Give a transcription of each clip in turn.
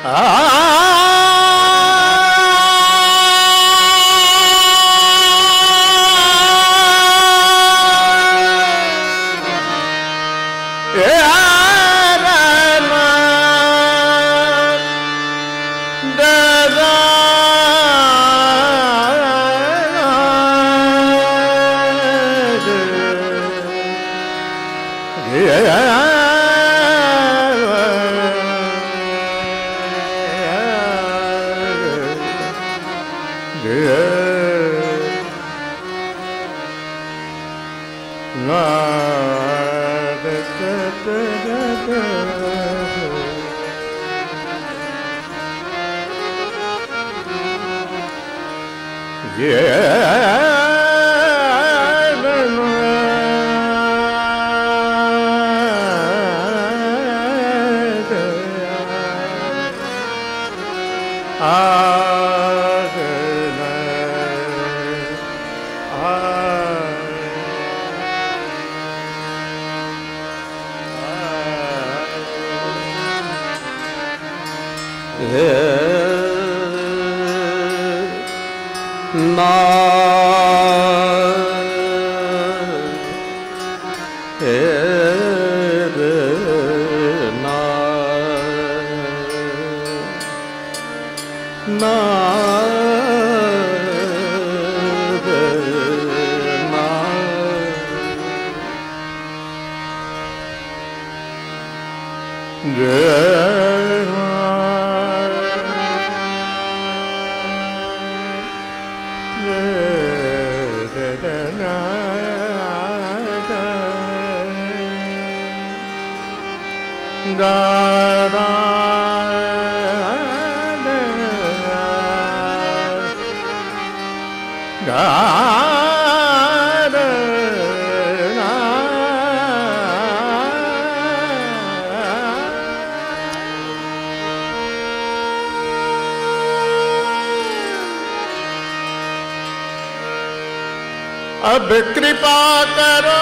अब कृपा करो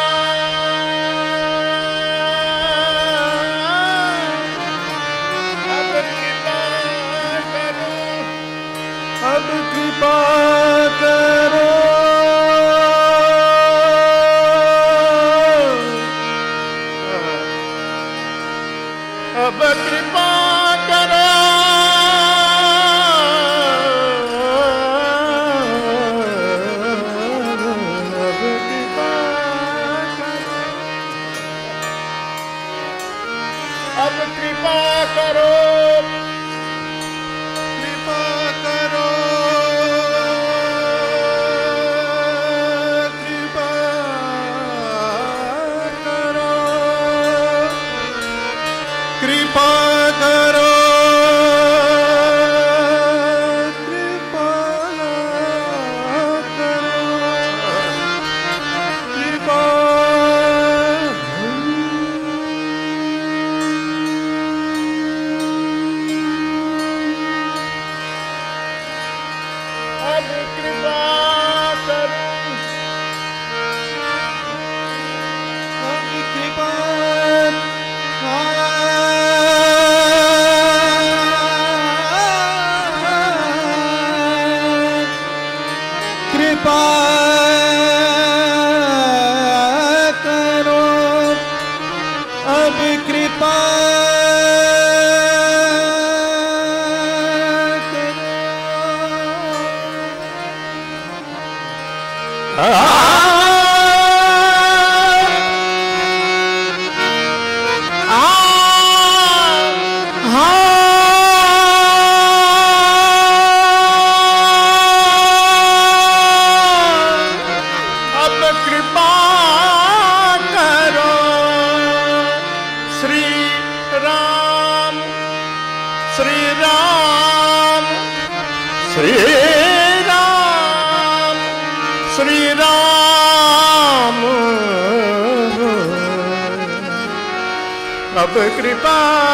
अब कृपा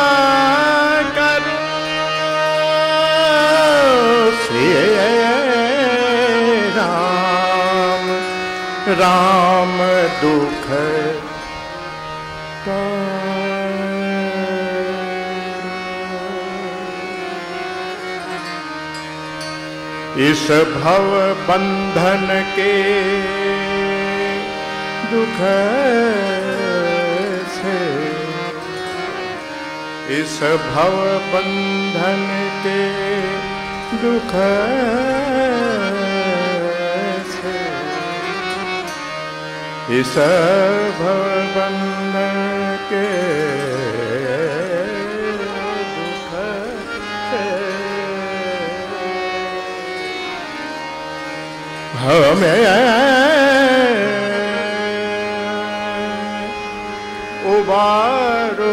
करो श्री राम राम दुख इस भव बंधन के दुख से, इस भव बंधन के दुख से, इस भव बंधन के दुख से हमें उबारो,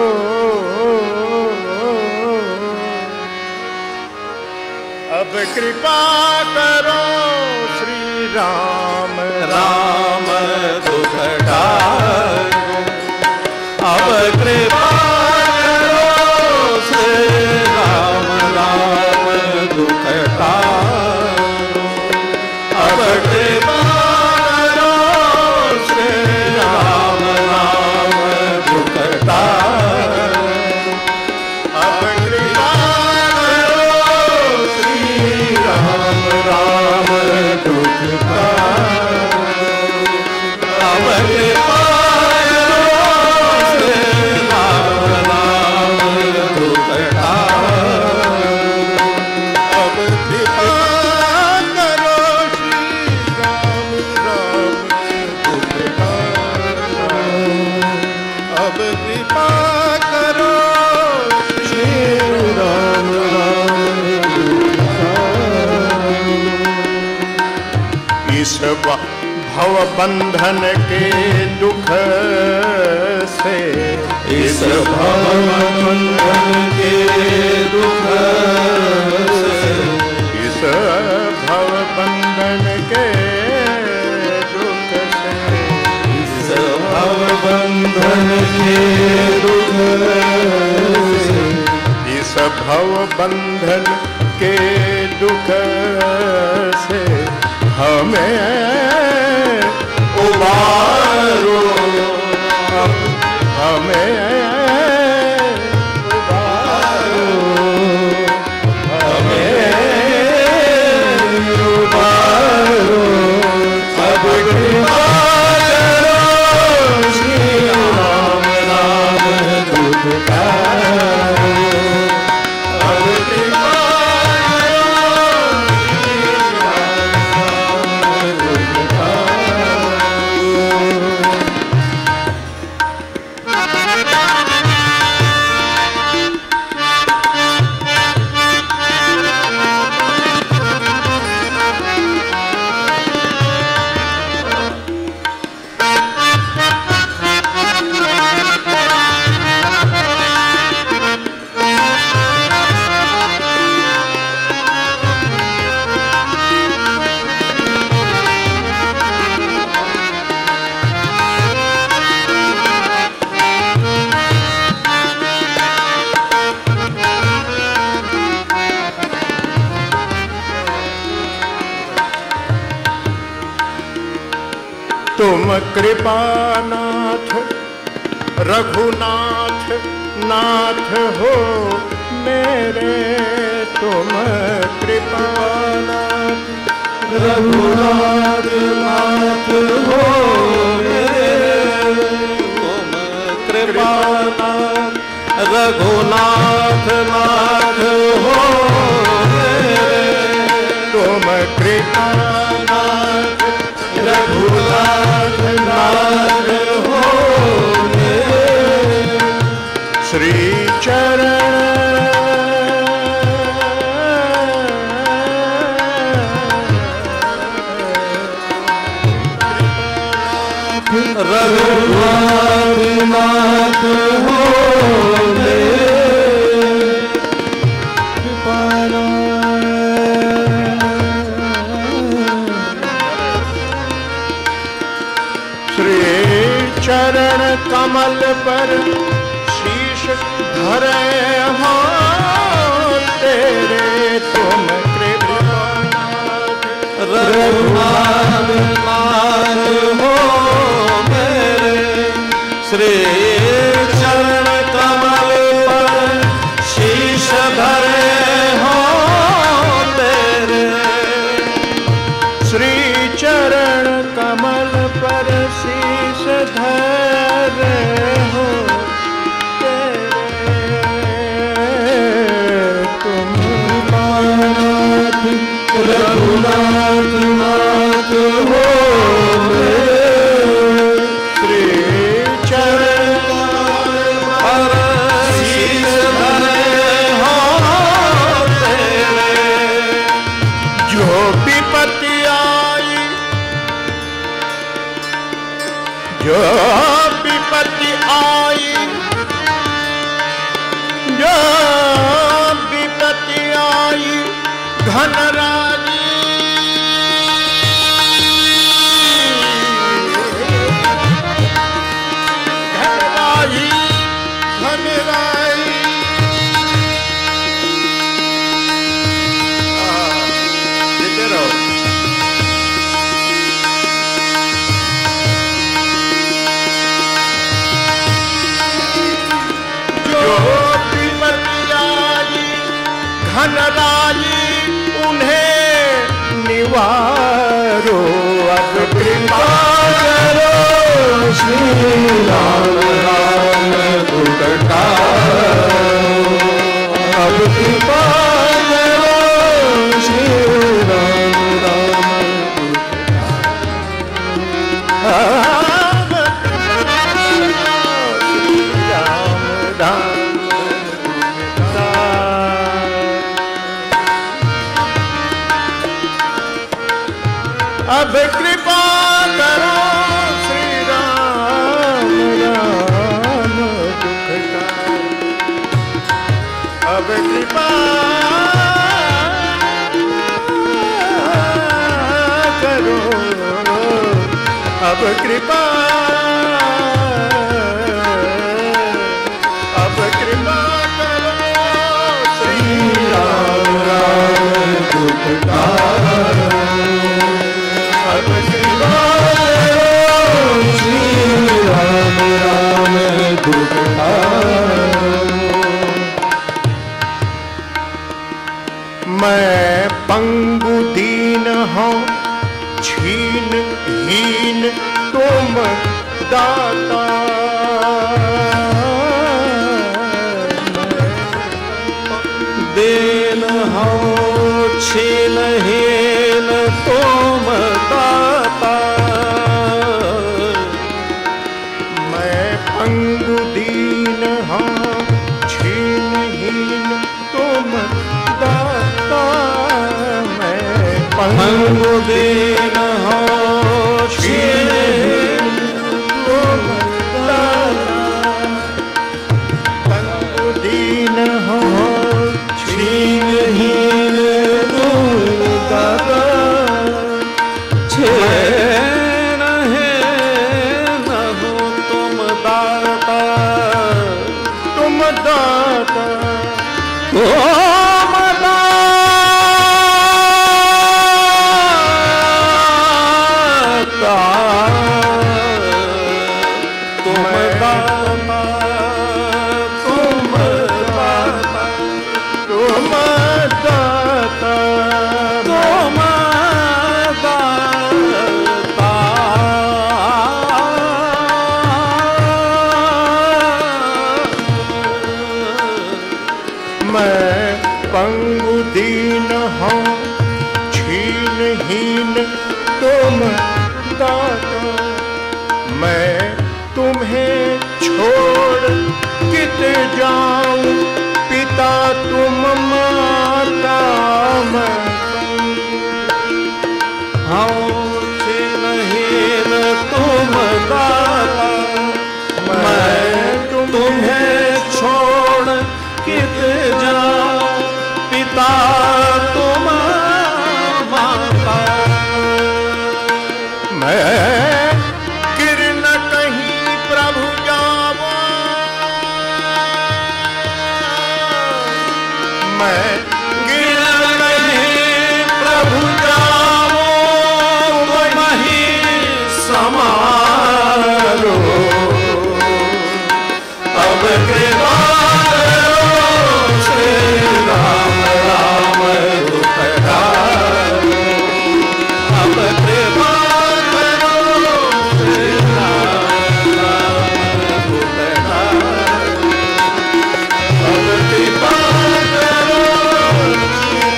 अब कृपा करो श्री राम। राम दुख टारो, अब कृपा करो श्री राम। राम दुख टारो, अब कृपा करो श्री राम। राम दुख टारो, अब कृपा करो श्री राम। राम दुख टारो, अब कृपा करो श्री राम। राम दुख टारो, अब कृपा करो श्री राम। राम दुख टारो, अब कृपा करो श्री राम। राम दुख टारो। इस भव बंधन के दुख से, इस भव बंधन के दुख से, इस भव बंधन के दुख से, इस भव बंधन के दुख से, इस भव बंधन के दुख से हमें उबारो, हमें उबारो, हमें उबारो, अब कृपा करो श्री राम। राम दुख टारो, अब कृपा तुम कृपानाथ रघुनाथ नाथ हो मेरे, तुम कृपानाथ रघुनाथ नाथ हो मेरे, तुम कृपानाथ रघुनाथ नाथ हो मेरे, तुम कृपानाथ रघुनाथ नाथ हो मेरे, श्री चरण रघुनाथ नाथ हो मेरे, श्री चरण कमल पर शीश धरे हो तेरे, तुम कृपानाथ रघुनाथ नाथ हो मेरे, श्री चरण कमल पर शीश धरे हो तेरे, राजी उन्हें निवारो। अब कृपा करो श्री राम राम दुख टारो। अब कृपा करो श्री राम राम अब कृपा करो श्री राम राम दुख टारो। अब कृपा करो। अब कृपा करो श्री राम राम दुख टारो। अब कृपा करो श्री राम राम दुख टारो। मैं पंगु दीन हूँ छीन हीन तुम दाता। दीन हूँ छीन हीन तुम दाता। मैं पंगु दीन हूँ छीन हीन तुम दाता। मैं पंगु दीन हूँ छीन हीन तुम दाता। पंगु दीन हूँ छीन हीन तुम दाता। छीन हीन हूँ तुम दाता। तुम दाता। पंगु दीन हूँ छीन हीन तुम दाता। मैं तुम्हें छोड़ कित जाऊं पिता तुम माता। मैं हूँ छीन हीन तुम दाता। मैं तुम्हें छोड़ कित जाऊं पिता तुम माता। मैं किरण कहीं प्रभु जावा। मैं किरण कहीं प्रभु जावा। तुम ही समारो। अब कृपा राम राम दुख टारो। अब कृपा करो श्री राम राम दुख टारो। अब कृपा करो श्री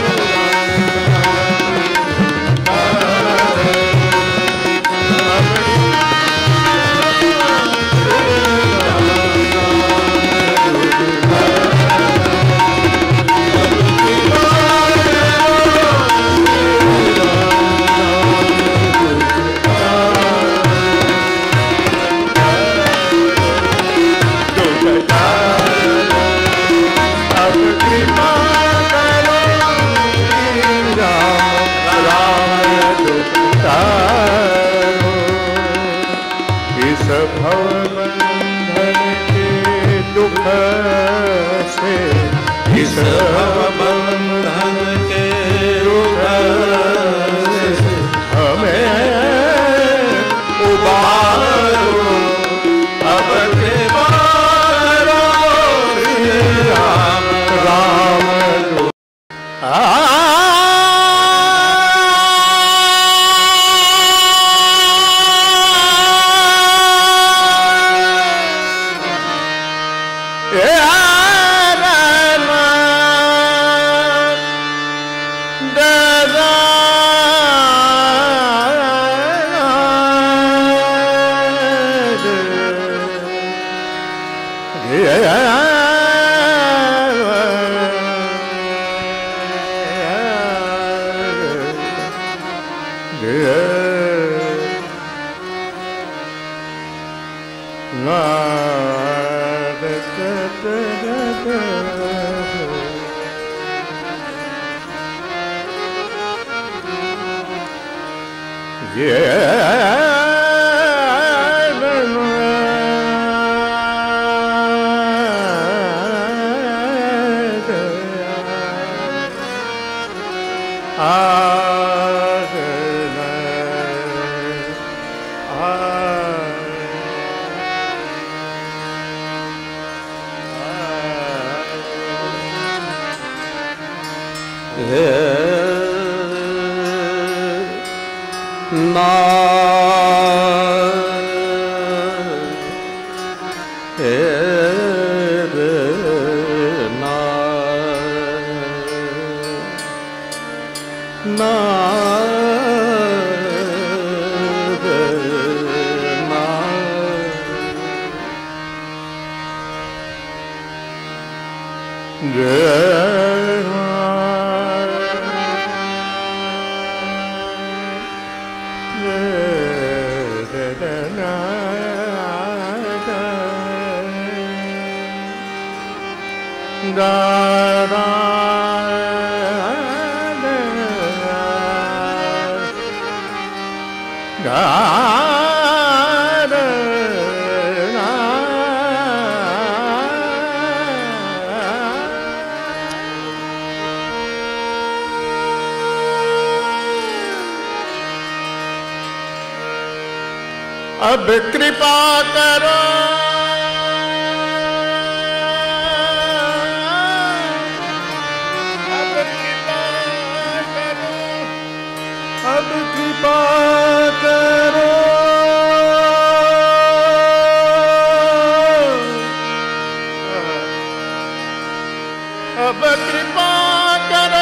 अब कृपा करो, अब कृपा करो, अब कृपा करो, अब कृपा करो,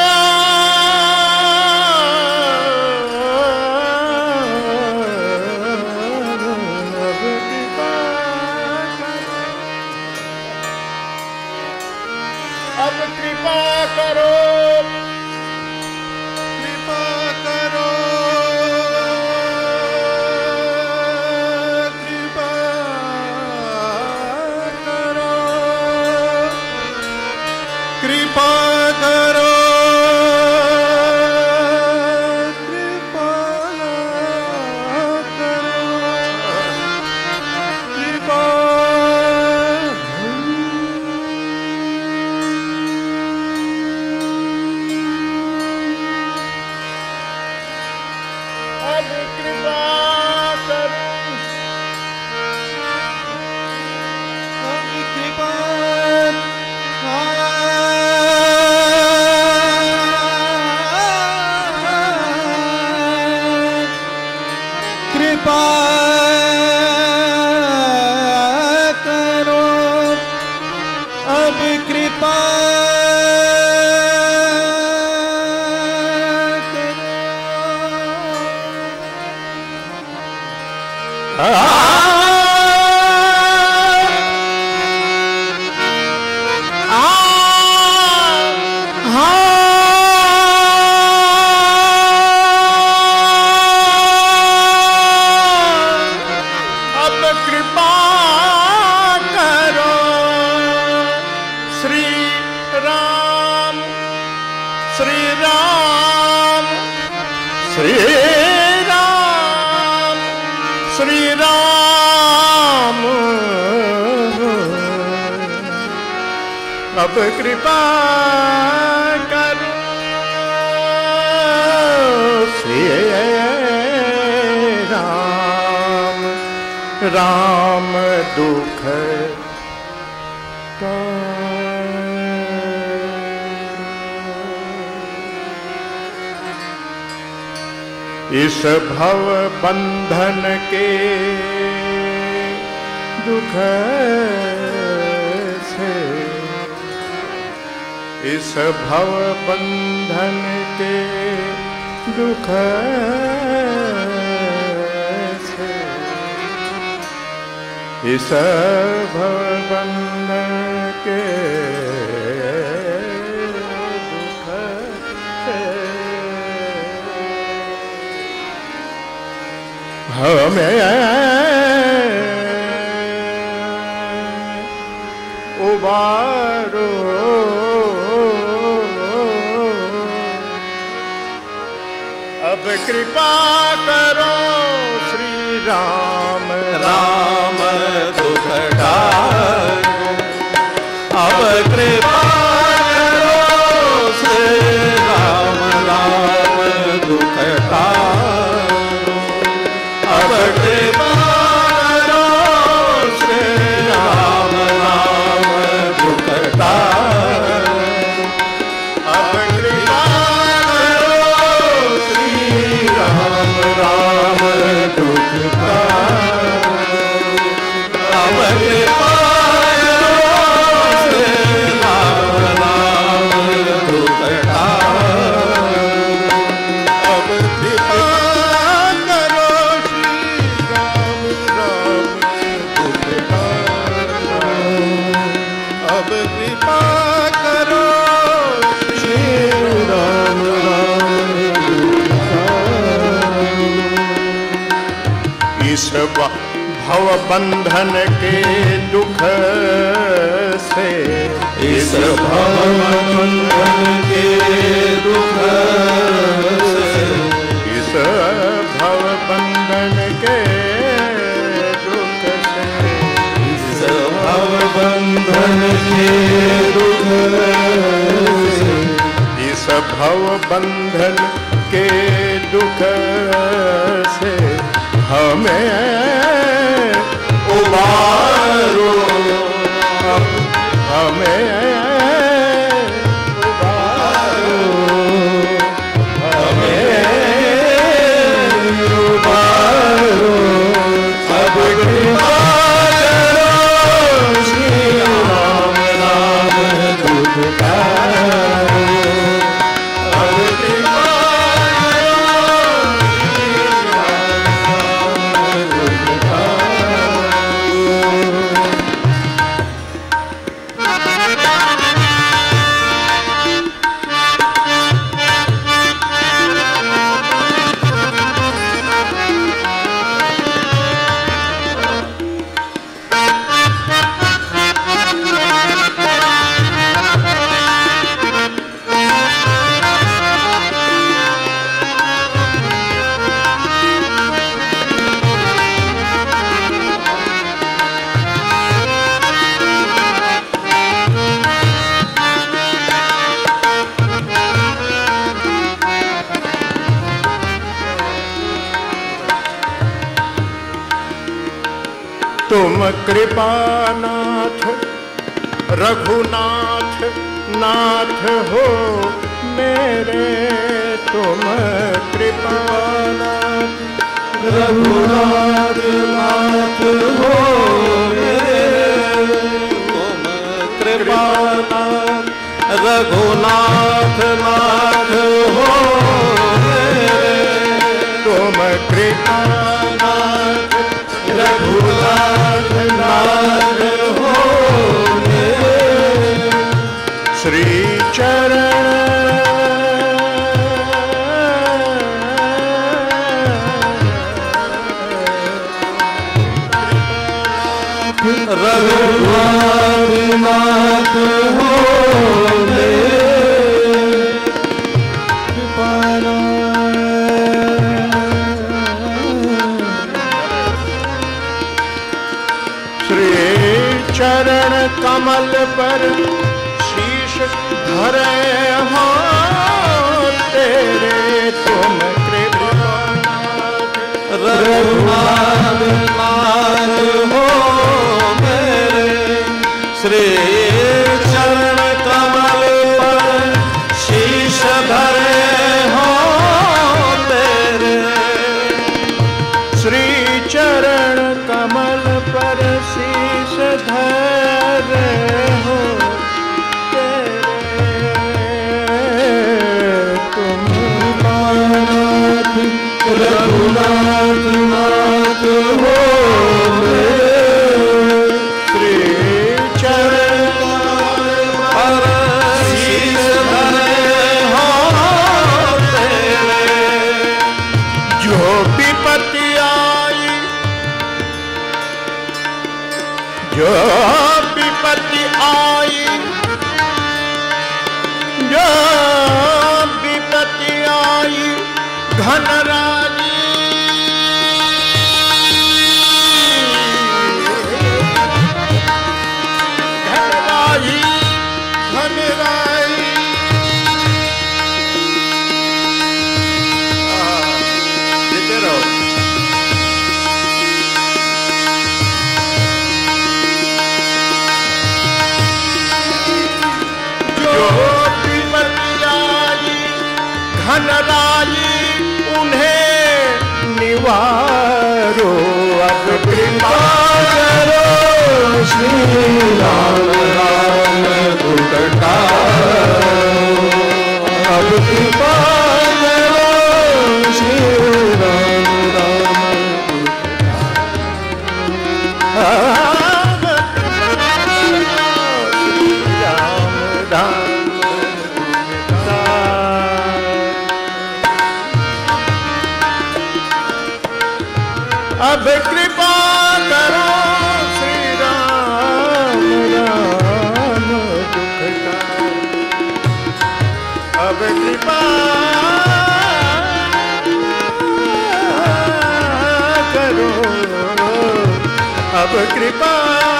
अब कृपा करो श्री राम, राम दुख का इस भव बंधन के दुख से, इस भव बंधन के दुख से, इस भव बंधन के दुख से हमें उबारो, अब अब कृपा करो श्री राम राम दुख टारो। अब कृपा करो श्री राम राम दुख टारो। अब कृपा करो श्री राम राम दुख टारो। अब कृपा करो श्री राम राम दुख टारो। अब कृपा करो श्री राम राम दुख टारो। अब कृपा करो श्री राम राम दुख टारो। अब कृपा करो श्री राम राम दुख टारो। इस भव बंधन के दुख से, इस भव बंधन के दुख से, इस भव बंधन के दुख से, इस भव बंधन के दुख से, इस भव बंधन के दुख से हमें उबारो। हमें उबारो। हमें उबारो। अब कृपा करो श्री राम राम दुख टारो। अब कृपा तुम कृपानाथ रघुनाथ नाथ हो मेरे। तुम कृपानाथ रघुनाथ नाथ हो मेरे। तुम कृपानाथ रघुनाथ नाथ हो मेरे। तुम कृपानाथ रघुनाथ नाथ हो मेरे। श्री चरण रघुनाथ नाथ हो मेरे। श्री चरण कमल पर शीश धरे हो तेरे। तुम कृपानाथ रघुनाथ नाथ हो मेरे। श्री चरण कमल पर शीश धरे हो तेरे। श्री चरण कमल पर शीश धरे हो तेरे। घनराजी घनराजी घनराजी देते रहो। घनराजी उन्हें निवारो, अब कृपा करो श्री राम राम दुखटारो, अब कृपा करो श्री राम राम अब कृपा करो श्री राम राम दुखटारो, अब कृपा करो, अब कृपा,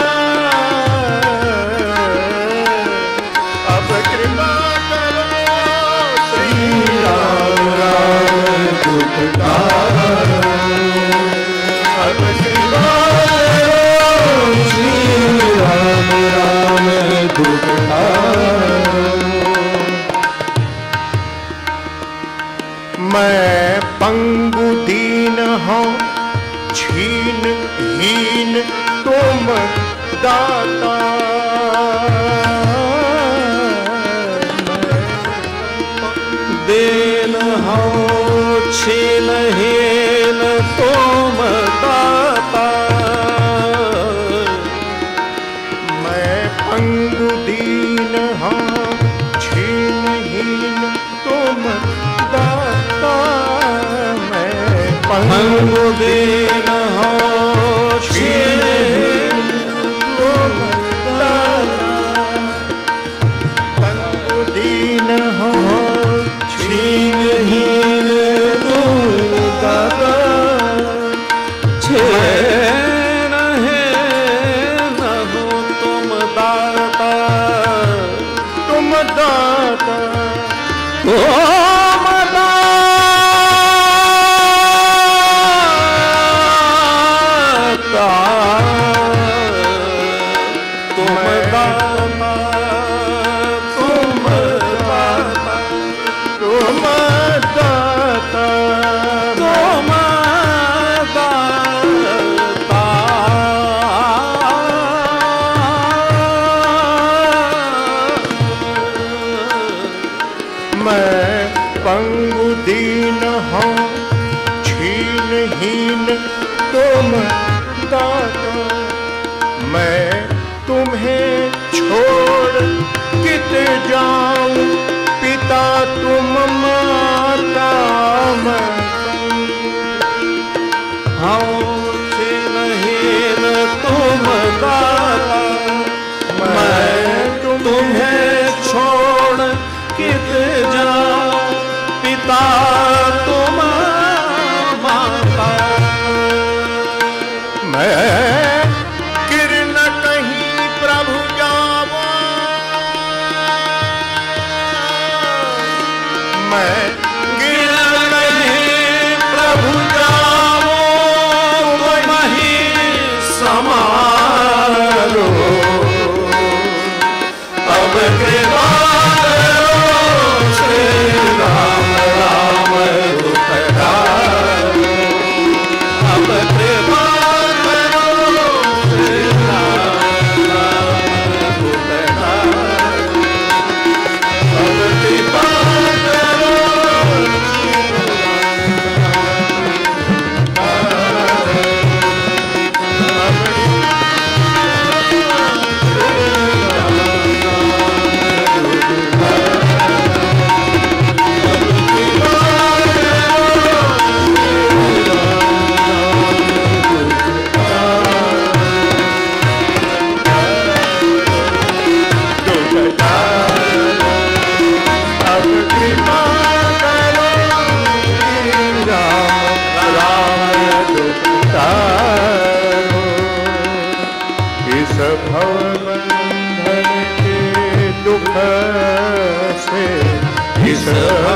अब कृपा करो श्री राम राम दुखटारो, अब कृपा करो श्री राम राम दुखटारो। मैं पंगु दीन हूँ छीन हीन तुम दाता, दीन हूँ छीन हीन तुम दाता, मैं पंगु दीन हूँ छीन हीन तुम दाता, मैं पंगु दीन हूँ छीन हीन तुम दाता, पंगु दीन हूँ छीन हीन तुम दाता, छीन हीन हूँ तुम दाता, तुम दाता, पंगु दीन हूँ छीन हीन तुम दाता, मैं तुम्हें छोड़ कित जाऊं पिता तुम माता, मैं हूँ छीन हीन तुम दाता, मैं तुम्हें छोड़ कित जाऊं पिता तुम माता, मैं किरण कहीं प्रभु जावा, मैं किरण कहीं प्रभु जाओ, तुम ही समारो, अब कृपा राम राम दुखटारो, अब कृपा करो श्री राम राम दुखटारो, अब कृपा करो हसे इस